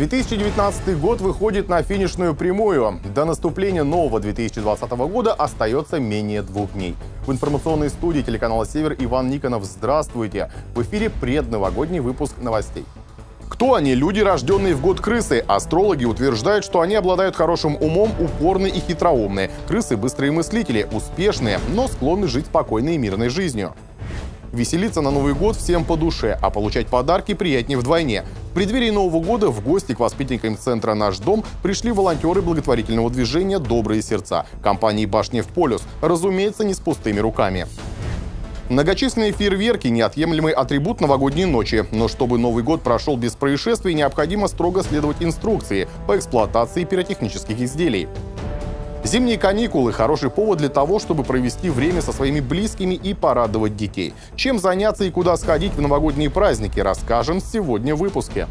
2019 год выходит на финишную прямую. До наступления нового 2020 года остается менее 2 дней. В информационной студии телеканала «Север» Иван Никонов. Здравствуйте! В эфире предновогодний выпуск новостей. Кто они? Люди, рожденные в год крысы. Астрологи утверждают, что они обладают хорошим умом, упорны и хитроумны. Крысы – быстрые мыслители, успешные, но склонны жить спокойной и мирной жизнью. Веселиться на Новый год всем по душе, а получать подарки приятнее вдвойне. В преддверии Нового года в гости к воспитанникам центра «Наш дом» пришли волонтеры благотворительного движения «Добрые сердца» компании «Башнефть-Полюс». Разумеется, не с пустыми руками. Многочисленные фейерверки – неотъемлемый атрибут новогодней ночи. Но чтобы Новый год прошел без происшествий, необходимо строго следовать инструкции по эксплуатации пиротехнических изделий. Зимние каникулы – хороший повод для того, чтобы провести время со своими близкими и порадовать детей. Чем заняться и куда сходить в новогодние праздники, расскажем сегодня в выпуске.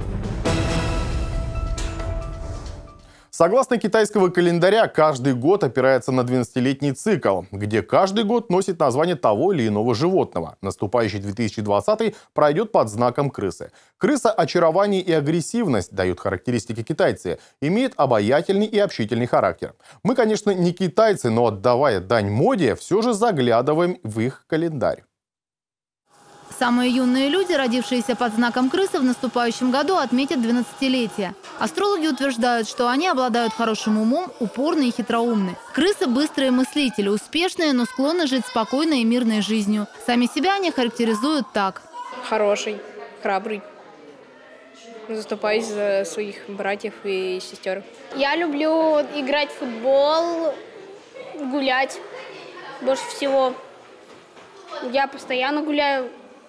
Согласно китайского календаря, каждый год опирается на 12-летний цикл, где каждый год носит название того или иного животного. Наступающий 2020 пройдет под знаком крысы. Крыса – очарование и агрессивность, дают характеристики китайцы, имеет обаятельный и общительный характер. Мы, конечно, не китайцы, но отдавая дань моде, все же заглядываем в их календарь. Самые юные люди, родившиеся под знаком крысы, в наступающем году отметят 12-летие. Астрологи утверждают, что они обладают хорошим умом, упорны и хитроумны. Крысы – быстрые мыслители, успешные, но склонны жить спокойной и мирной жизнью. Сами себя они характеризуют так. Хороший, храбрый. Заступаюсь за своих братьев и сестер. Я люблю играть в футбол, гулять больше всего. Я постоянно гуляю.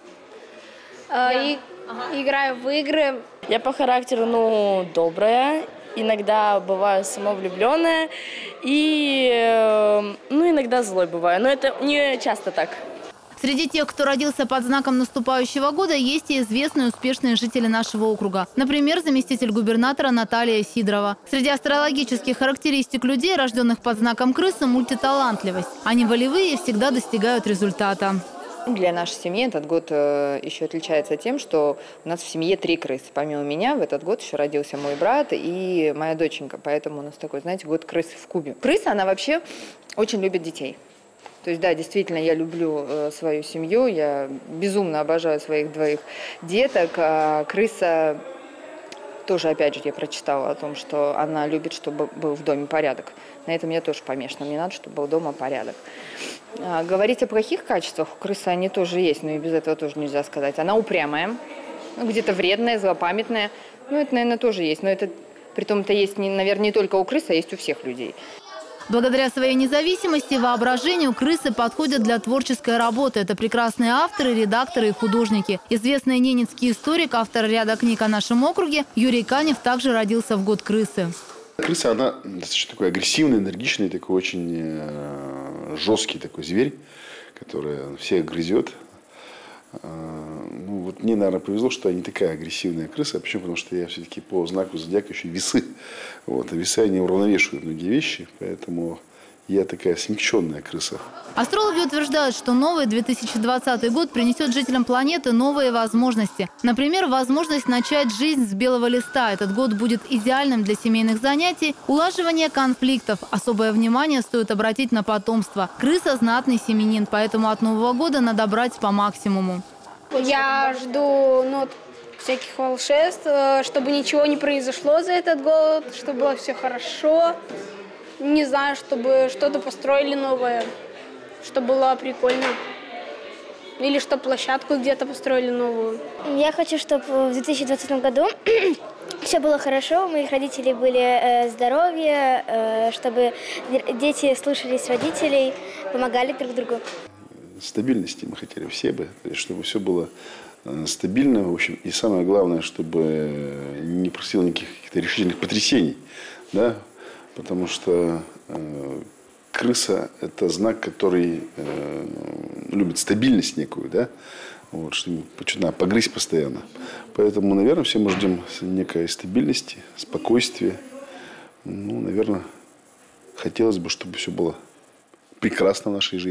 И играю в игры. Я по характеру, добрая, иногда бываю самовлюбленная и, иногда злой бываю, но это не часто так. Среди тех, кто родился под знаком наступающего года, есть и известные успешные жители нашего округа. Например, заместитель губернатора Наталья Сидорова. Среди астрологических характеристик людей, рожденных под знаком крысы, мультиталантливость. Они волевые и всегда достигают результата. Для нашей семьи этот год еще отличается тем, что у нас в семье 3 крысы. Помимо меня в этот год еще родился мой брат и моя доченька. Поэтому у нас такой, знаете, год крысы в кубе. Крыса, она вообще очень любит детей. То есть, да, действительно, я люблю свою семью, я безумно обожаю своих 2 деток. А крыса тоже, опять же, я прочитала о том, что она любит, чтобы был в доме порядок. На этом я тоже помешана. Мне надо, чтобы был дома порядок. Говорить о плохих качествах у крысы они тоже есть, но и без этого тоже нельзя сказать. Она упрямая, где-то вредная, злопамятная. Это, наверное, тоже есть. Но это, притом, это есть, наверное, не только у крыс, а есть у всех людей. Благодаря своей независимости и воображению крысы подходят для творческой работы. Это прекрасные авторы, редакторы и художники. Известный ненецкий историк, автор ряда книг о нашем округе, Юрий Канев также родился в год крысы. Крыса, она достаточно такой агрессивный, энергичный, такой очень жесткий такой зверь, который всех грызет. Мне, наверное, повезло, что я не такая агрессивная крыса. Почему? Потому что я все-таки по знаку зодиака еще весы. А весы, они уравновешивают многие вещи, поэтому я такая смягченная крыса. Астрологи утверждают, что новый 2020 год принесет жителям планеты новые возможности. Например, возможность начать жизнь с белого листа. Этот год будет идеальным для семейных занятий, улаживания конфликтов. Особое внимание стоит обратить на потомство. Крыса – знатный семьянин, поэтому от Нового года надо брать по максимуму. Я жду всяких волшебств, чтобы ничего не произошло за этот год, чтобы было все хорошо. Не знаю, чтобы что-то построили новое, чтобы было прикольно. Или чтобы площадку где-то построили новую. Я хочу, чтобы в 2020 году все было хорошо, у моих родителей были здоровье, чтобы дети слушались родителей, помогали друг другу. Стабильности мы хотели все бы, чтобы все было стабильно, в общем, и самое главное, чтобы не происходило никаких каких-то решительных потрясений, да, потому что крыса – это знак, который любит стабильность некую, да, что что-то надо погрызть постоянно. Поэтому, наверное, все мы ждем некой стабильности, спокойствия. Наверное, хотелось бы, чтобы все было прекрасно в нашей жизни.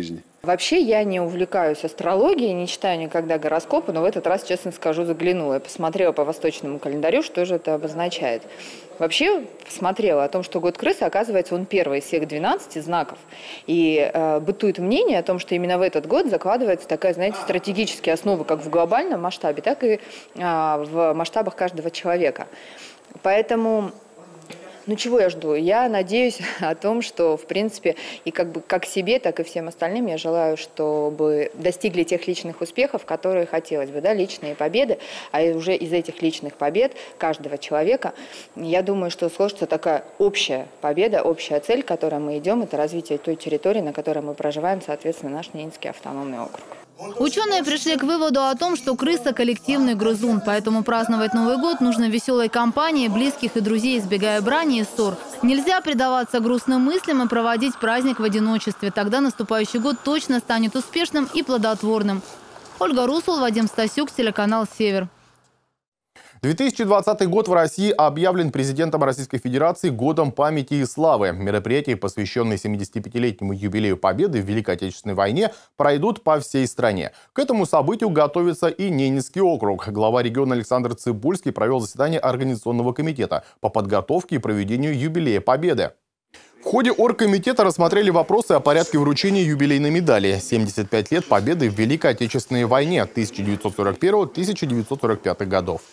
Вообще я не увлекаюсь астрологией, не читаю никогда гороскопы, но в этот раз, честно скажу, заглянула. Я посмотрела по восточному календарю, что же это обозначает. Вообще посмотрела о том, что год крысы, оказывается, он первый из всех 12 знаков. И бытует мнение о том, что именно в этот год закладывается такая, знаете, стратегическая основа как в глобальном масштабе, так и в масштабах каждого человека. Поэтому... Ну, чего я жду? Я надеюсь о том, что, в принципе, и как себе, так и всем остальным я желаю, чтобы достигли тех личных успехов, которые хотелось бы, да, личные победы, а уже из этих личных побед каждого человека, я думаю, что сложится такая общая победа, общая цель, к которой мы идем, это развитие той территории, на которой мы проживаем, соответственно, наш Ненецкий автономный округ. Ученые пришли к выводу о том, что крыса – коллективный грызун, поэтому праздновать Новый год нужно веселой компанией, близких и друзей, избегая брани и ссор. Нельзя предаваться грустным мыслям и проводить праздник в одиночестве. Тогда наступающий год точно станет успешным и плодотворным. Ольга Русул, Вадим Стасюк, телеканал «Север». 2020 год в России объявлен президентом Российской Федерации годом памяти и славы. Мероприятия, посвященные 75-летнему юбилею Победы в Великой Отечественной войне, пройдут по всей стране. К этому событию готовится и Ненецкий округ. Глава региона Александр Цыбульский провел заседание Организационного комитета по подготовке и проведению юбилея Победы. В ходе оргкомитета рассмотрели вопросы о порядке вручения юбилейной медали. 75 лет Победы в Великой Отечественной войне 1941-1945 годов.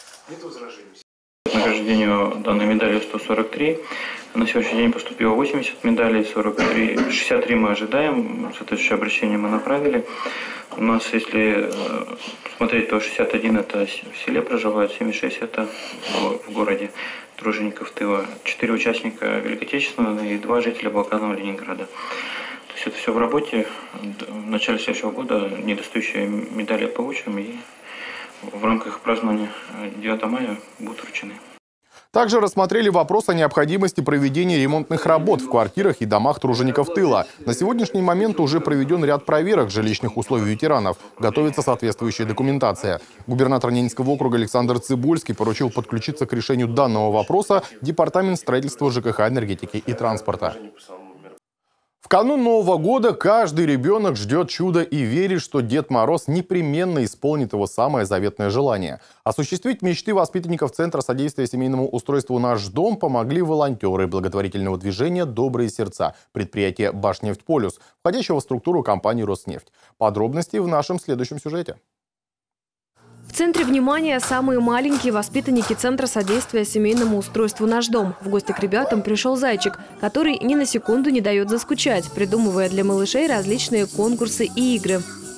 Награждению данной медали 143. На сегодняшний день поступило 80 медалей, 63 мы ожидаем. Соответствующее обращение мы направили. У нас, если смотреть, то 61 это в селе проживают, 76 это в городе тружеников тыла. 4 участника Великой Отечественной и 2 жителя блокадного Ленинграда. То есть это все в работе. В начале следующего года недостающие медали получим и в рамках празднования 9 мая будут вручены. Также рассмотрели вопрос о необходимости проведения ремонтных работ в квартирах и домах тружеников тыла. На сегодняшний момент уже проведен ряд проверок жилищных условий ветеранов. Готовится соответствующая документация. Губернатор Ненецкого округа Александр Цыбульский поручил подключиться к решению данного вопроса Департамент строительства, ЖКХ, энергетики и транспорта. В канун Нового года каждый ребенок ждет чуда и верит, что Дед Мороз непременно исполнит его самое заветное желание. Осуществить мечты воспитанников Центра содействия семейному устройству «Наш дом» помогли волонтеры благотворительного движения «Добрые сердца» предприятия «Башнефть-Полюс», входящего в структуру компании «Роснефть». Подробности в нашем следующем сюжете. В центре внимания самые маленькие воспитанники Центра содействия семейному устройству «Наш дом». В гости к ребятам пришел зайчик, который ни на секунду не дает заскучать, придумывая для малышей различные конкурсы и игры.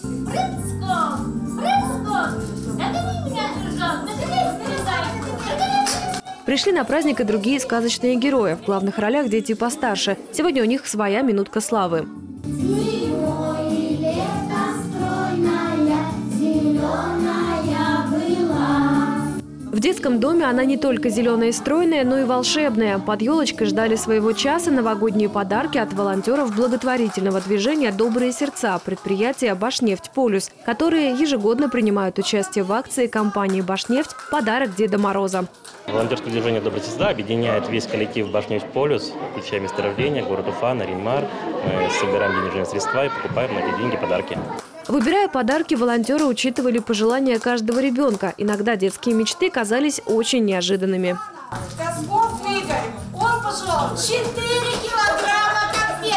Пришли на праздник и другие сказочные герои. В главных ролях дети постарше. Сегодня у них своя минутка славы. В детском доме она не только зеленая и стройная, но и волшебная. Под елочкой ждали своего часа новогодние подарки от волонтеров благотворительного движения «Добрые сердца» предприятия «Башнефть-Полюс», которые ежегодно принимают участие в акции компании «Башнефть» «Подарок Деда Мороза». Волонтерское движение «Добрые сердца» объединяет весь коллектив «Башнефть-Полюс», включая месторождение, город Уфа, Нарьян-Мар. Мы собираем денежные средства и покупаем на эти деньги подарки. Выбирая подарки, волонтеры учитывали пожелания каждого ребенка. Иногда детские мечты казались очень неожиданными. Козлов Игорь, он пожелал 4 килограмма конфет.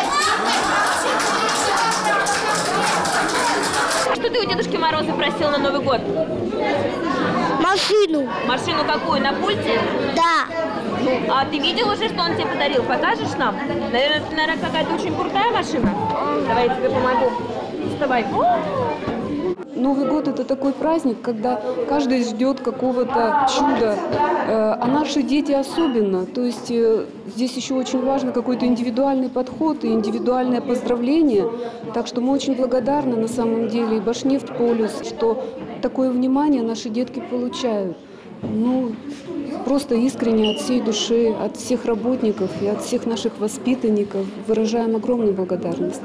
Что ты у Дедушки Мороза просил на Новый год? Машину. Машину какую, на пульте? Да. Ну, а ты видел уже, что он тебе подарил? Покажешь нам? Наверное, какая-то очень крутая машина. Давай я тебе помогу. Вставай. Новый год – это такой праздник, когда каждый ждет какого-то чуда, а наши дети особенно. То есть здесь еще очень важно какой-то индивидуальный подход и индивидуальное поздравление. Так что мы очень благодарны на самом деле и Башнефть-Полюс, что такое внимание наши детки получают. Ну, просто искренне от всей души, от всех работников и от всех наших воспитанников выражаем огромную благодарность.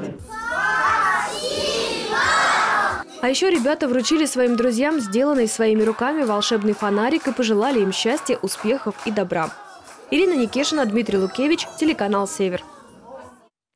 А еще ребята вручили своим друзьям сделанный своими руками волшебный фонарик и пожелали им счастья, успехов и добра. Ирина Никешина, Дмитрий Лукевич, телеканал «Север».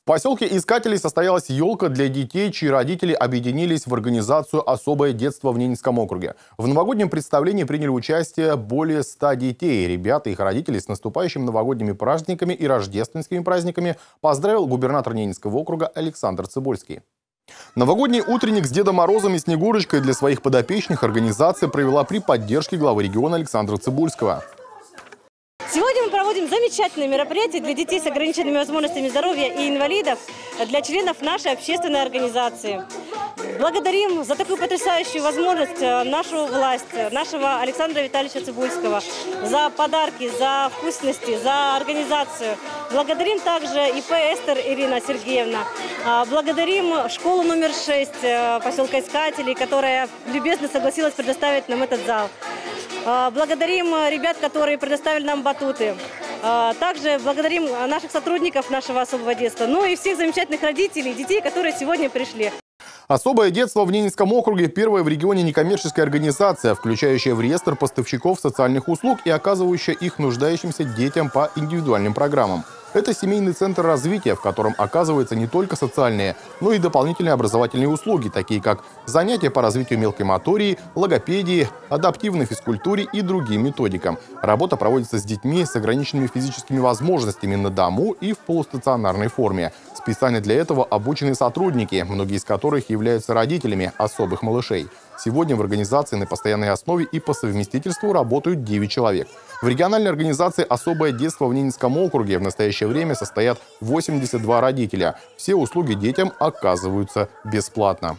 В поселке Искателей состоялась елка для детей, чьи родители объединились в организацию «Особое детство» в Ненецком округе. В новогоднем представлении приняли участие более 100 детей. Ребята и их родители с наступающими новогодними праздниками и рождественскими праздниками поздравил губернатор Ненецкого округа Александр Цыбульский. Новогодний утренник с Дедом Морозом и Снегурочкой для своих подопечных организация провела при поддержке главы региона Александра Цыбульского. Сегодня мы проводим замечательное мероприятие для детей с ограниченными возможностями здоровья и инвалидов, для членов нашей общественной организации. Благодарим за такую потрясающую возможность нашу власть, нашего Александра Витальевича Цыбульского, за подарки, за вкусности, за организацию. Благодарим также ИП Эстер Ирина Сергеевна. Благодарим школу номер 6 поселка Искателей, которая любезно согласилась предоставить нам этот зал. Благодарим ребят, которые предоставили нам батуты. Также благодарим наших сотрудников нашего особого детства, ну и всех замечательных родителей и детей, которые сегодня пришли. «Особое детство» в Ненецком округе – первая в регионе некоммерческая организация, включающая в реестр поставщиков социальных услуг и оказывающая их нуждающимся детям по индивидуальным программам. Это семейный центр развития, в котором оказываются не только социальные, но и дополнительные образовательные услуги, такие как занятия по развитию мелкой мотории, логопедии, адаптивной физкультуре и другим методикам. Работа проводится с детьми с ограниченными физическими возможностями на дому и в полустационарной форме. Специально для этого обучены сотрудники, многие из которых являются родителями особых малышей. Сегодня в организации на постоянной основе и по совместительству работают 9 человек. В региональной организации «Особое детство» в Ненецком округе в настоящее время состоят 82 родителя. Все услуги детям оказываются бесплатно.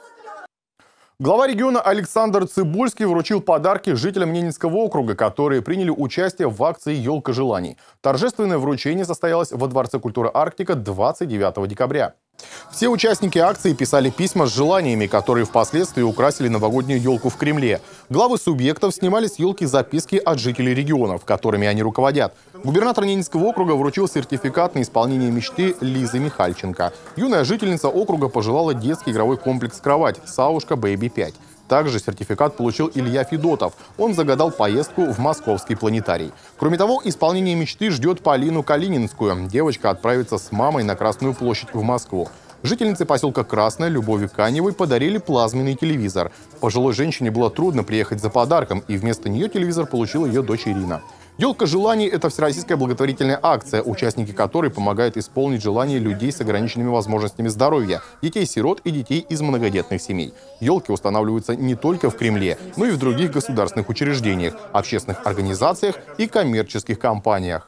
Глава региона Александр Цыбульский вручил подарки жителям Ненецкого округа, которые приняли участие в акции «Елка желаний». Торжественное вручение состоялось во Дворце культуры «Арктика» 29 декабря. Все участники акции писали письма с желаниями, которые впоследствии украсили новогоднюю елку в Кремле. Главы субъектов снимали с елки записки от жителей регионов, которыми они руководят. Губернатор Ненецкого округа вручил сертификат на исполнение мечты Лизы Михальченко. Юная жительница округа пожелала детский игровой комплекс «Кровать» «Саушка Бэйби 5». Также сертификат получил Илья Федотов. Он загадал поездку в московский планетарий. Кроме того, исполнение мечты ждет Полину Калининскую. Девочка отправится с мамой на Красную площадь в Москву. Жительнице поселка Красная Любови Каневой подарили плазменный телевизор. Пожилой женщине было трудно приехать за подарком, и вместо нее телевизор получила ее дочь Ирина. «Елка желаний» – это всероссийская благотворительная акция, участники которой помогают исполнить желания людей с ограниченными возможностями здоровья, детей-сирот и детей из многодетных семей. Елки устанавливаются не только в Кремле, но и в других государственных учреждениях, общественных организациях и коммерческих компаниях.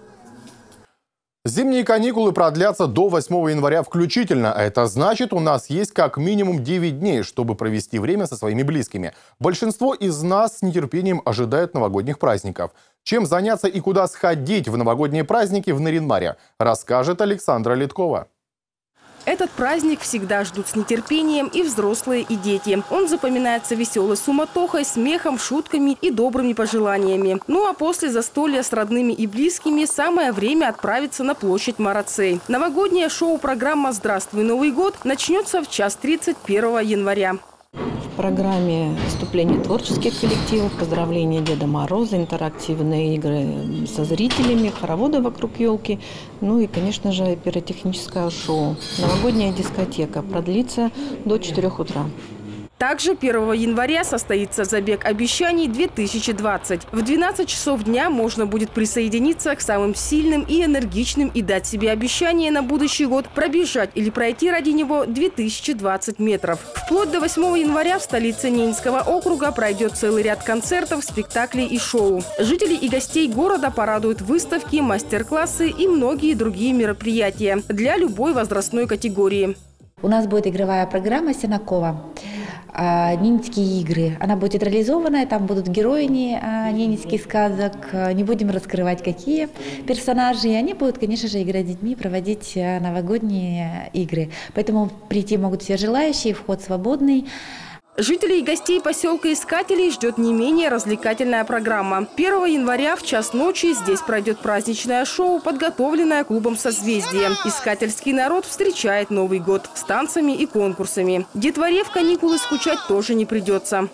Зимние каникулы продлятся до 8 января включительно. Это значит, у нас есть как минимум 9 дней, чтобы провести время со своими близкими. Большинство из нас с нетерпением ожидает новогодних праздников. Чем заняться и куда сходить в новогодние праздники в Нарьян-Маре, расскажет Александра Литкова. Этот праздник всегда ждут с нетерпением и взрослые, и дети. Он запоминается веселой суматохой, смехом, шутками и добрыми пожеланиями. Ну а после застолья с родными и близкими самое время отправиться на площадь Марацей. Новогоднее шоу-программа «Здравствуй, Новый год» начнется в 1:30 1 января. В программе выступления творческих коллективов, поздравления Деда Мороза, интерактивные игры со зрителями, хороводы вокруг елки, ну и, конечно же, пиротехническое шоу. Новогодняя дискотека продлится до 4 утра. Также 1 января состоится забег обещаний 2020. В 12 часов дня можно будет присоединиться к самым сильным и энергичным и дать себе обещание на будущий год пробежать или пройти ради него 2020 метров. Вплоть до 8 января в столице Ненецкого округа пройдет целый ряд концертов, спектаклей и шоу. Жителей и гостей города порадуют выставки, мастер-классы и многие другие мероприятия для любой возрастной категории. У нас будет игровая программа «Сенакова». Ненецкие игры. Она будет театрализованная, там будут герои ненецких сказок. Не будем раскрывать, какие персонажи. И они будут, конечно же, играть с детьми, проводить новогодние игры. Поэтому прийти могут все желающие, вход свободный. Жителей и гостей поселка Искателей ждет не менее развлекательная программа. 1 января в час ночи здесь пройдет праздничное шоу, подготовленное клубом «Созвездие». Искательский народ встречает Новый год с танцами и конкурсами. Детворе в каникулы скучать тоже не придется.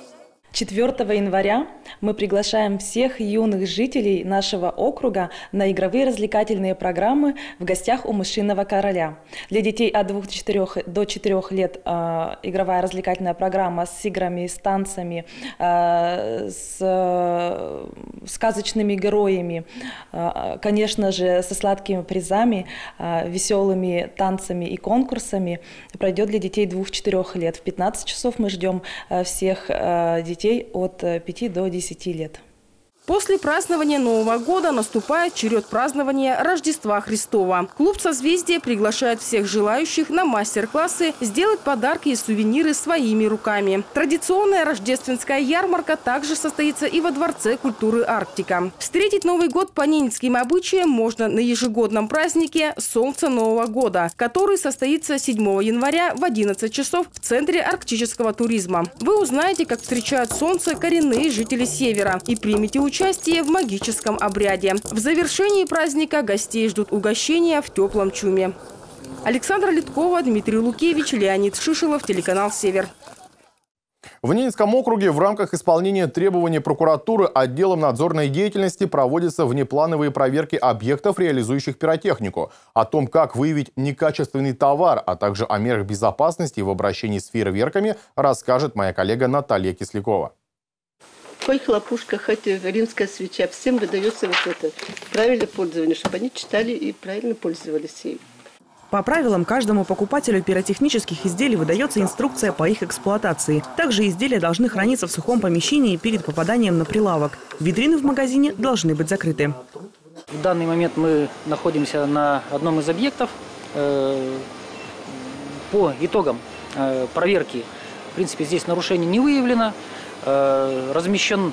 4 января мы приглашаем всех юных жителей нашего округа на игровые развлекательные программы «В гостях у мышиного короля». Для детей от 2 до 4 лет игровая развлекательная программа с играми, с танцами, с сказочными героями, конечно же, со сладкими призами, веселыми танцами и конкурсами пройдет для детей 2-4 лет. В 15 часов мы ждем всех детей от 5 до 10 лет. После празднования Нового года наступает черед празднования Рождества Христова. Клуб «Созвездие» приглашает всех желающих на мастер-классы сделать подарки и сувениры своими руками. Традиционная рождественская ярмарка также состоится и во Дворце культуры «Арктика». Встретить Новый год по ненецким обычаям можно на ежегодном празднике «Солнце Нового года», который состоится 7 января в 11 часов в Центре арктического туризма. Вы узнаете, как встречают солнце коренные жители Севера и примете участие в магическом обряде. В завершении праздника гостей ждут угощения в теплом чуме. Александра Литкова, Дмитрий Лукевич, Леонид Шишелов, телеканал «Север». В Ненецком округе в рамках исполнения требований прокуратуры отделом надзорной деятельности проводятся внеплановые проверки объектов, реализующих пиротехнику. О том, как выявить некачественный товар, а также о мерах безопасности в обращении с фейерверками, расскажет моя коллега Наталья Кислякова. Хоть хлопушка, хоть римская свеча, всем выдается вот это правильное пользование, чтобы они читали и правильно пользовались ей. По правилам, каждому покупателю пиротехнических изделий выдается инструкция по их эксплуатации. Также изделия должны храниться в сухом помещении перед попаданием на прилавок. Витрины в магазине должны быть закрыты. В данный момент мы находимся на одном из объектов. По итогам проверки, в принципе, здесь нарушений не выявлено. Размещен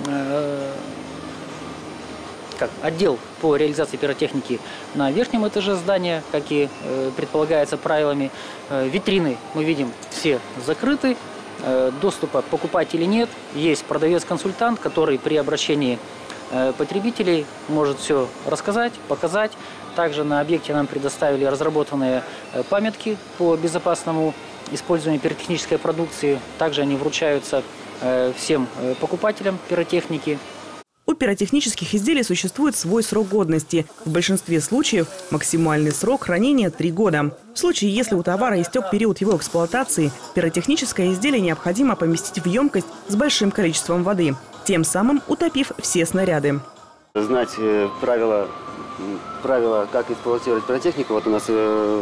отдел по реализации пиротехники на верхнем этаже здания, как и предполагается правилами. Витрины, мы видим, все закрыты, доступа покупателей нет. Есть продавец-консультант, который при обращении потребителей может все рассказать, показать. Также на объекте нам предоставили разработанные памятки по безопасному использованию пиротехнической продукции. Также они вручаются всем покупателям пиротехники. У пиротехнических изделий существует свой срок годности. В большинстве случаев максимальный срок хранения – 3 года. В случае, если у товара истек период его эксплуатации, пиротехническое изделие необходимо поместить в емкость с большим количеством воды, тем самым утопив все снаряды. Знать правила, как эксплуатировать пиротехнику. Вот у нас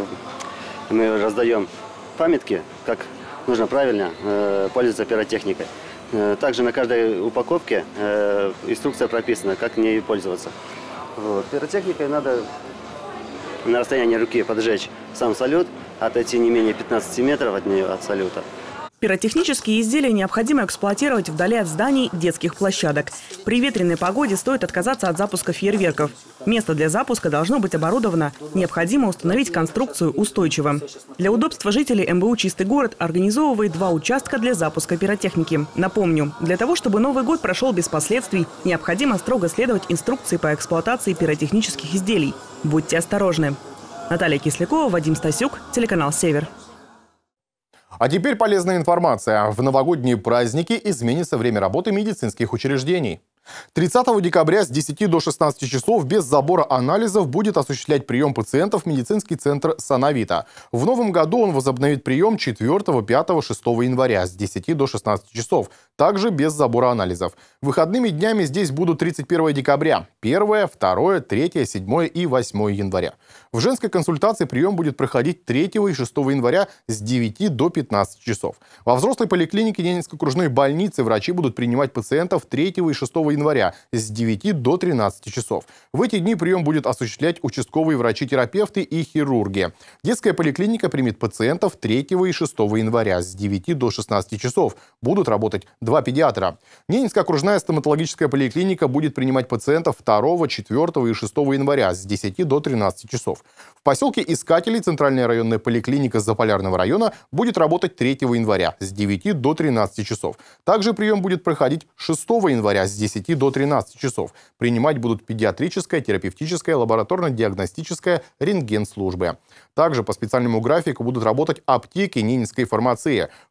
мы раздаем памятки, как нужно правильно пользоваться пиротехникой. Также на каждой упаковке инструкция прописана, как ней пользоваться. Вот. Пиротехникой надо на расстоянии руки поджечь сам салют, отойти не менее 15 метров от нее, от салюта. Пиротехнические изделия необходимо эксплуатировать вдали от зданий, детских площадок. При ветреной погоде стоит отказаться от запуска фейерверков. Место для запуска должно быть оборудовано. Необходимо установить конструкцию устойчиво. Для удобства жителей МБУ «Чистый город» организовывает 2 участка для запуска пиротехники. Напомню, для того, чтобы Новый год прошел без последствий, необходимо строго следовать инструкции по эксплуатации пиротехнических изделий. Будьте осторожны. Наталья Кислякова, Вадим Стасюк, телеканал «Север». А теперь полезная информация. В новогодние праздники изменится время работы медицинских учреждений. 30 декабря с 10 до 16 часов без забора анализов будет осуществлять прием пациентов медицинский центр «Санавита». В новом году он возобновит прием 4, 5, 6 января с 10 до 16 часов, также без забора анализов. Выходными днями здесь будут 31 декабря, 1, 2, 3, 7 и 8 января. В женской консультации прием будет проходить 3 и 6 января с 9 до 15 часов. Во взрослой поликлинике Ненецкой окружной больницы врачи будут принимать пациентов 3 и 6 января с 9 до 13 часов. В эти дни прием будет осуществлять участковые врачи-терапевты и хирурги. Детская поликлиника примет пациентов 3 и 6 января с 9 до 16 часов. Будут работать 2 педиатра. Ненецкая окружная стоматологическая поликлиника будет принимать пациентов 2, 4 и 6 января с 10 до 13 часов. В поселке Искателей центральная районная поликлиника Заполярного района будет работать 3 января с 9 до 13 часов. Также прием будет проходить 6 января с 10 до 13 часов. Принимать будут педиатрическая, терапевтическая, лабораторно-диагностическая, рентген-службы. Также по специальному графику будут работать аптеки Ненецкой фармации. В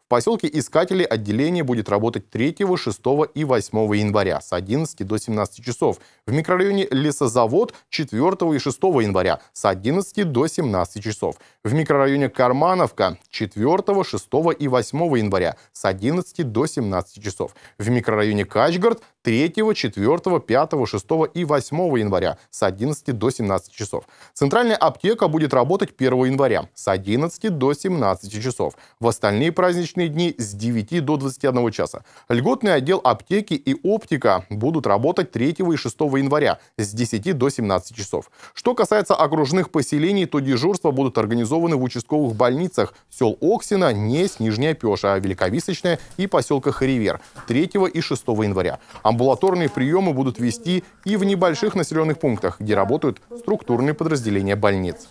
поселке Искатели отделение будет работать 3, 6 и 8 января с 11 до 17 часов. В микрорайоне Лесозавод 4 и 6 января с 11 до 17 часов. В микрорайоне Кармановка 4, 6 и 8 января с 11 до 17 часов. В микрорайоне Качгард 3, 4, 5, 6 и 8 января с 11 до 17 часов. Центральная аптека будет работать 1 января с 11 до 17 часов. В остальные праздничные дни с 9 до 21 часа. Льготный отдел аптеки и оптика будут работать 3 и 6 января с 10 до 17 часов. Что касается окружных поселений, то дежурства будут организованы в участковых больницах сел Оксина, Несь, Нижняя Пеша, Великовисочная и поселка Харивер 3 и 6 января. Амбулаторные приемы будут вести и в небольших населенных пунктах, где работают структурные подразделения больниц.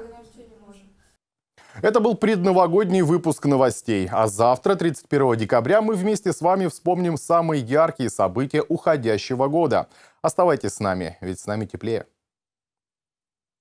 Это был предновогодний выпуск новостей. А завтра, 31 декабря, мы вместе с вами вспомним самые яркие события уходящего года. Оставайтесь с нами, ведь с нами теплее.